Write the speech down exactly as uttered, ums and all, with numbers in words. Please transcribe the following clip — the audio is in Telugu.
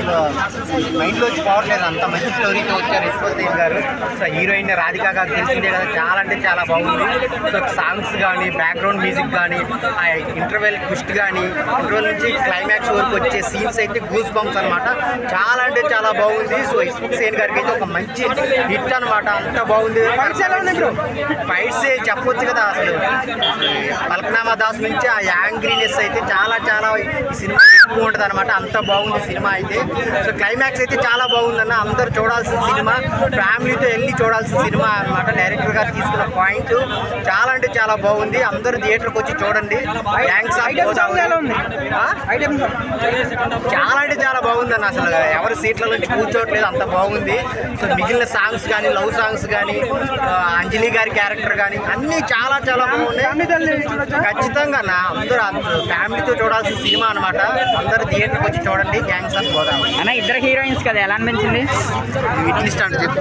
అసలు మైండ్లోకి పోవట్లేదు, అంత మంచి స్టోరీతో వచ్చారు యశ్వంత్ సేన్ గారు. సో హీరోయిన్ రాధికా గారు తెలిసిందే కదా, చాలా అంటే చాలా బాగుంది. సో సాంగ్స్ కానీ, బ్యాక్గ్రౌండ్ మ్యూజిక్ కానీ, ఆ ఇంటర్వెల్ ట్విస్ట్ కానీ, ఇంటర్వెల్ నుంచి క్లైమాక్స్ వరకు వచ్చే సీన్స్ అయితే గూస్ బంప్స్ అనమాట. చాలా అంటే చాలా బాగుంది. సో యశ్వంత్ సేన్ గారికి అయితే ఒక మంచి హిట్ అనమాట, అంత బాగుంది. ఫైట్స్ చెప్పొచ్చు కదా, అసలు పల్కనామా దాస్ నుంచి ఆ యాంగ్రీనెస్ అయితే చాలా చాలా ఈ సినిమా ఎక్కువ ఉంటుంది అనమాట, అంత బాగుంది సినిమా అయితే. సో క్లైమాక్స్ అయితే చాలా బాగుందన్న, అందరూ చూడాల్సిన సినిమా, ఫ్యామిలీతో వెళ్ళి చూడాల్సిన సినిమా అనమాట. డైరెక్టర్ గారు తీసుకున్న పాయింట్ చాలా అంటే చాలా బాగుంది, అందరూ థియేటర్కి వచ్చి చూడండి. చాలా అంటే చాలా బాగుందన్న, అసలు ఎవరు సీట్ల నుంచి కూర్చోవట్లేదు, అంత బాగుంది. సో మిగిలిన సాంగ్స్ కానీ, లవ్ సాంగ్స్ కానీ, అంజలి గారి క్యారెక్టర్ కానీ అన్నీ చాలా చాలా బాగున్నాయి. ఖచ్చితంగా నా అందరూ ఫ్యామిలీతో చూడాల్సిన సినిమా అనమాట, అందరూ థియేటర్కి వచ్చి చూడండి. గ్యాంగ్స్ ఆఫ్ గోదావరి అన్న ఇద్దరు హీరోయిన్స్ కదా, ఎలా అనిపించింది? ఇట్లిస్ట్ అంటే చెప్పు.